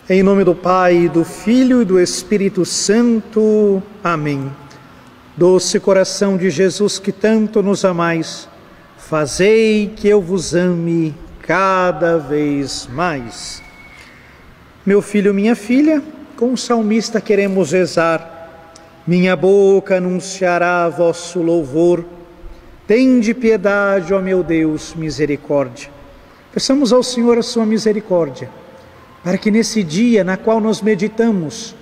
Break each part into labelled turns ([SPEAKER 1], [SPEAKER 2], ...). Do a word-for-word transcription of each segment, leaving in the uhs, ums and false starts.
[SPEAKER 1] Em nome do Pai, do Filho e do Espírito Santo. Amém. Doce coração de Jesus, que tanto nos amais, fazei que eu vos ame cada vez mais. Meu filho, minha filha, com o salmista queremos rezar. Minha boca anunciará vosso louvor. Tende piedade, ó meu Deus, misericórdia. Peçamos ao Senhor a sua misericórdia, para que nesse dia na qual nós meditamos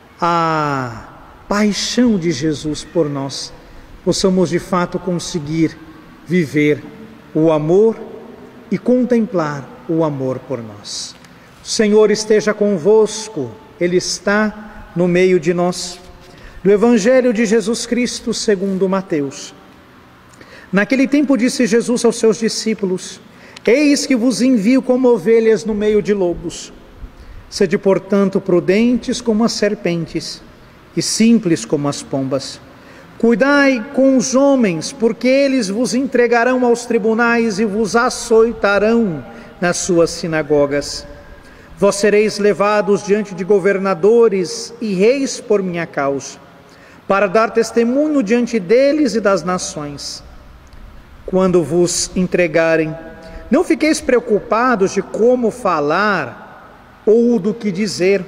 [SPEAKER 1] a paixão de Jesus por nós, possamos de fato conseguir viver o amor e contemplar o amor por nós. O Senhor esteja convosco, Ele está no meio de nós. Do Evangelho de Jesus Cristo segundo Mateus. Naquele tempo disse Jesus aos seus discípulos: Eis que vos envio como ovelhas no meio de lobos. Sede, portanto, prudentes como as serpentes e simples como as pombas. Cuidai com os homens, porque eles vos entregarão aos tribunais e vos açoitarão nas suas sinagogas. Vós sereis levados diante de governadores e reis por minha causa, para dar testemunho diante deles e das nações. Quando vos entregarem, não fiqueis preocupados de como falar ou do que dizer.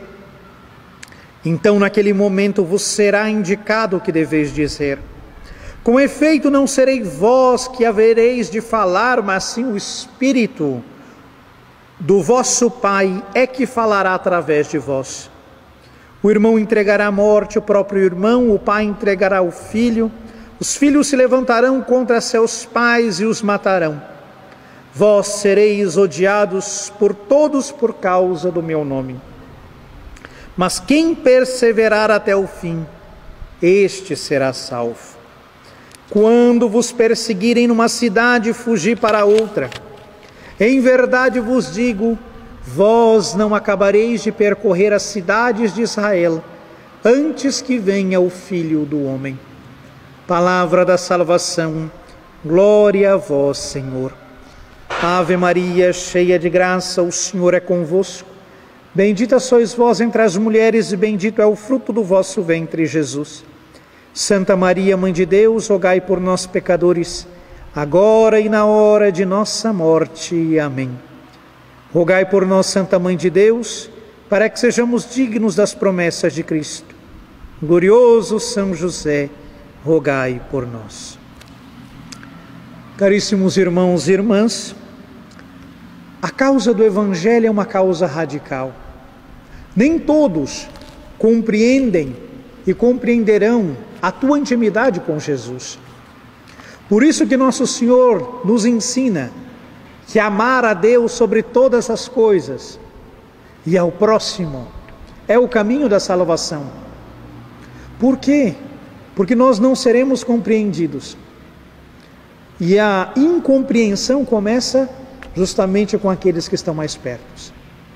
[SPEAKER 1] Então naquele momento vos será indicado o que deveis dizer. Com efeito, não serei vós que havereis de falar, mas sim o Espírito do vosso Pai é que falará através de vós. O irmão entregará à morte o próprio irmão, o pai entregará o filho, os filhos se levantarão contra seus pais e os matarão. Vós sereis odiados por todos por causa do meu nome. Mas quem perseverar até o fim, este será salvo. Quando vos perseguirem numa cidade, fugi para outra. Em verdade vos digo, vós não acabareis de percorrer as cidades de Israel, antes que venha o Filho do Homem. Palavra da salvação, glória a vós, Senhor. Ave Maria, cheia de graça, o Senhor é convosco. Bendita sois vós entre as mulheres e bendito é o fruto do vosso ventre, Jesus. Santa Maria, Mãe de Deus, rogai por nós, pecadores, agora e na hora de nossa morte. Amém. Rogai por nós, Santa Mãe de Deus, para que sejamos dignos das promessas de Cristo. Glorioso São José, rogai por nós. Caríssimos irmãos e irmãs, a causa do Evangelho é uma causa radical. Nem todos compreendem e compreenderão a tua intimidade com Jesus. Por isso que nosso Senhor nos ensina que amar a Deus sobre todas as coisas e ao próximo é o caminho da salvação. Por quê? Porque nós não seremos compreendidos. E a incompreensão começa justamente com aqueles que estão mais perto.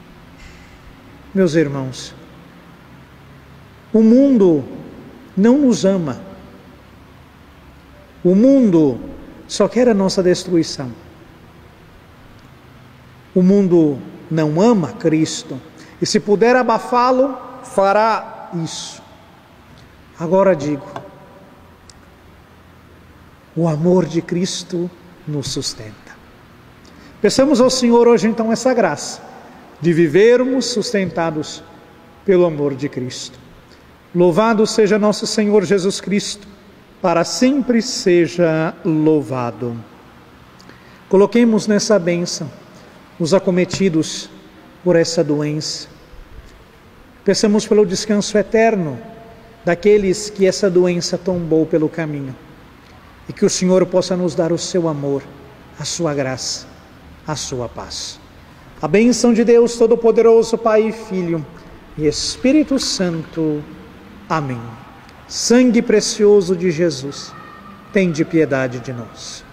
[SPEAKER 1] Meus irmãos, o mundo não nos ama. O mundo só quer a nossa destruição. O mundo não ama Cristo. E se puder abafá-lo, fará isso. Agora digo, o amor de Cristo nos sustenta. Peçamos ao Senhor hoje então essa graça de vivermos sustentados pelo amor de Cristo. Louvado seja nosso Senhor Jesus Cristo, para sempre seja louvado. Coloquemos nessa bênção os acometidos por essa doença. Peçamos pelo descanso eterno daqueles que essa doença tombou pelo caminho. E que o Senhor possa nos dar o seu amor, a sua graça, a sua paz. A bênção de Deus Todo-Poderoso, Pai e Filho e Espírito Santo. Amém. Sangue precioso de Jesus, tende piedade de nós.